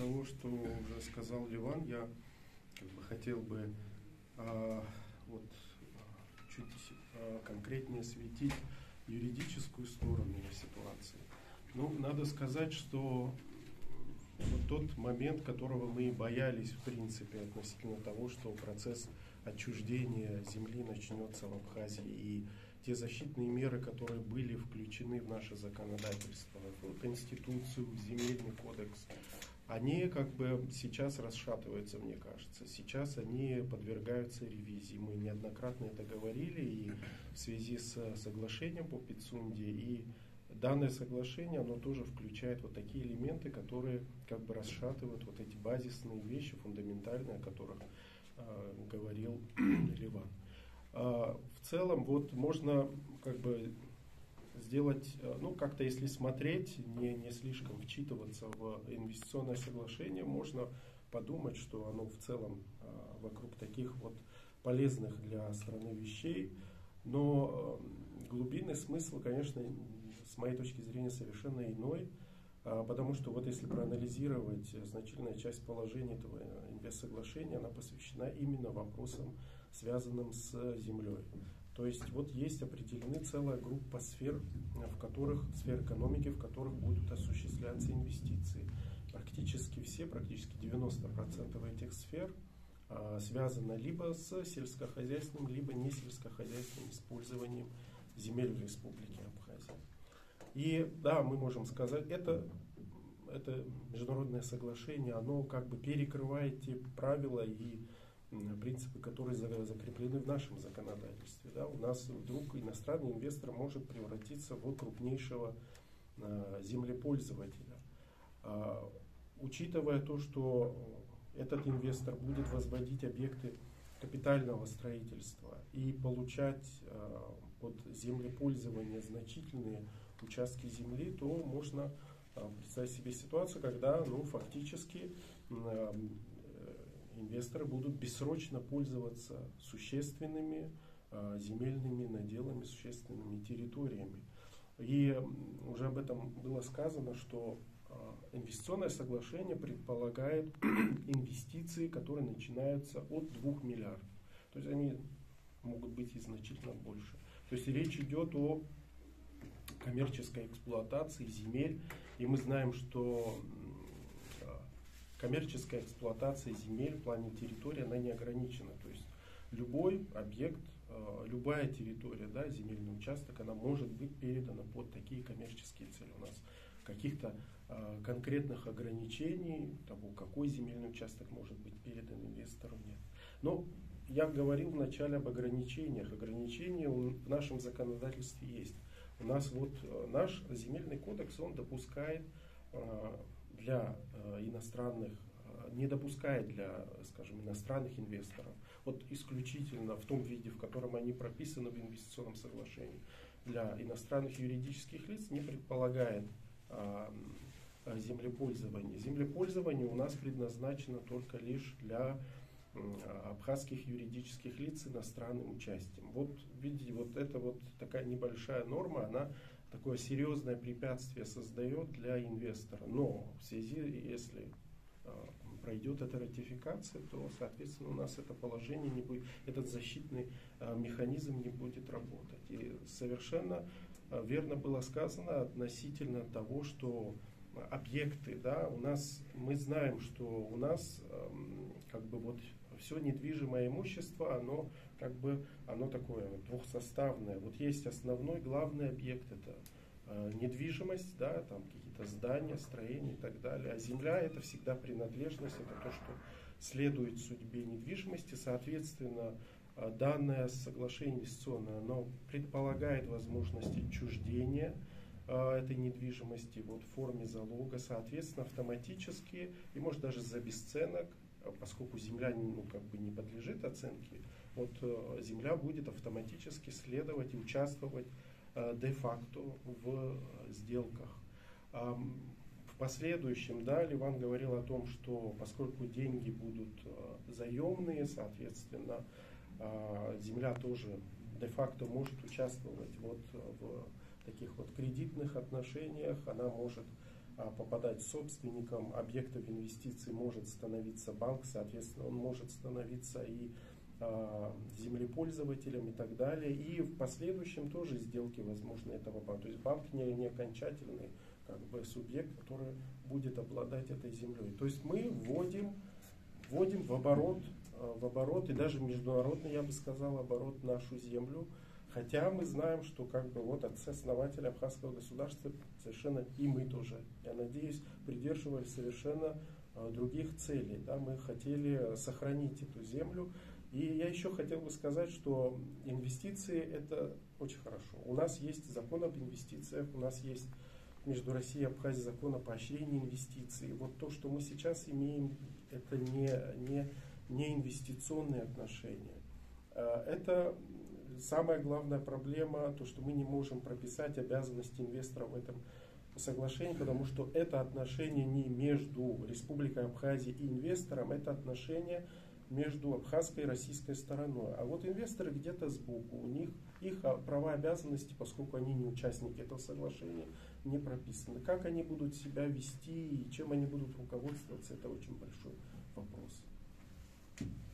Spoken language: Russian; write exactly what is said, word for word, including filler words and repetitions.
того, что уже сказал Ливан, я как бы хотел бы а, вот, чуть а, конкретнее осветить юридическую сторону ситуации. Ну, надо сказать, что вот тот момент, которого мы боялись в принципе относительно того, что процесс отчуждения земли начнется в Абхазии, и те защитные меры, которые были включены в наше законодательство, в Конституцию, в Земельный кодекс, они как бы сейчас расшатываются, мне кажется. Сейчас они подвергаются ревизии. Мы неоднократно это говорили и в связи с соглашением по Пицунде, и данное соглашение, оно тоже включает вот такие элементы, которые как бы расшатывают вот эти базисные вещи, фундаментальные, о которых э, говорил Ливан. Э, в целом, вот можно как бы сделать, ну как-то если смотреть, не, не слишком вчитываться в инвестиционное соглашение, можно подумать, что оно в целом э, вокруг таких вот полезных для страны вещей, но э, глубинный смысл, конечно, с моей точки зрения совершенно иной, э, потому что вот если проанализировать, значительная часть положений этого инвестсоглашения, она посвящена именно вопросам, связанным с землей. То есть вот есть определены целая группа сфер, в которых, сфер экономики, в которых будут осуществляться инвестиции. Практически все, практически девяносто процентов этих сфер а, связано либо с сельскохозяйственным, либо не сельскохозяйственным использованием земель в Республике Абхазия. И да, мы можем сказать, это, это международное соглашение, оно как бы перекрывает те правила и принципы, которые закреплены в нашем законодательстве. Да, у нас вдруг иностранный инвестор может превратиться в крупнейшего э, землепользователя. А, учитывая то, что этот инвестор будет возводить объекты капитального строительства и получать э, под землепользование значительные участки земли, то можно э, представить себе ситуацию, когда ну, фактически э, инвесторы будут бессрочно пользоваться существенными э, земельными наделами, существенными территориями. И уже об этом было сказано, что э, инвестиционное соглашение предполагает инвестиции, которые начинаются от двух миллиардов. То есть они могут быть и значительно больше. То есть речь идет о коммерческой эксплуатации земель, и мы знаем, что коммерческая эксплуатация земель в плане территории, она не ограничена. То есть любой объект, любая территория, да, земельный участок, она может быть передана под такие коммерческие цели. У нас каких-то конкретных ограничений того, какой земельный участок может быть передан инвестору, нет. Но я говорил вначале об ограничениях. Ограничения в нашем законодательстве есть. У нас вот наш земельный кодекс, он допускает для э, иностранных, э, не допускает для, скажем, иностранных инвесторов, вот исключительно в том виде, в котором они прописаны в инвестиционном соглашении, для иностранных юридических лиц не предполагает э, землепользование. Землепользование у нас предназначено только лишь для э, абхазских юридических лиц с иностранным участием. Вот видите, вот это вот такая небольшая норма, она такое серьезное препятствие создает для инвестора. Но в связи, если э, пройдет эта ратификация, то, соответственно, у нас это положение не будет, этот защитный э, механизм не будет работать. И совершенно э, верно было сказано относительно того, что объекты, да, у нас, мы знаем, что у нас э, как бы вот все недвижимое имущество, оно как бы, оно такое двухсоставное. Вот есть основной, главный объект, это э, недвижимость, да, там какие-то здания, строения и так далее. А земля это всегда принадлежность, это то, что следует судьбе недвижимости. Соответственно, э, данное соглашение инвестиционное, оно предполагает возможность отчуждения этой недвижимости вот, в форме залога, соответственно, автоматически и может даже за бесценок, поскольку земля ну, как бы не подлежит оценке, вот, земля будет автоматически следовать и участвовать э, де-факто в сделках. Э, в последующем, да, Ливан говорил о том, что поскольку деньги будут э, заемные, соответственно, э, земля тоже де-факто может участвовать вот, в таких вот кредитных отношениях, она может попадать собственником объектов инвестиций, может становиться банк, соответственно, он может становиться и землепользователем и так далее. И в последующем тоже сделки возможны этого банка. То есть банк не, не окончательный как бы субъект, который будет обладать этой землей. То есть мы вводим, вводим в оборот, в оборот, и даже в международный, я бы сказал, оборот нашу землю. Хотя мы знаем, что как бы вот отцы-основатели абхазского государства совершенно, и мы тоже, я надеюсь, придерживались совершенно других целей. Да? Мы хотели сохранить эту землю. И я еще хотел бы сказать, что инвестиции это очень хорошо. У нас есть закон об инвестициях, у нас есть между Россией и Абхазией закон о поощрении инвестиций. Вот то, что мы сейчас имеем, это не, не, не инвестиционные отношения. Это самая главная проблема, то, что мы не можем прописать обязанности инвестора в этом соглашении, потому что это отношение не между Республикой Абхазия и инвестором, это отношение между абхазской и российской стороной. А вот инвесторы где-то сбоку, у них их права и обязанности, поскольку они не участники этого соглашения, не прописаны. Как они будут себя вести и чем они будут руководствоваться, это очень большой вопрос.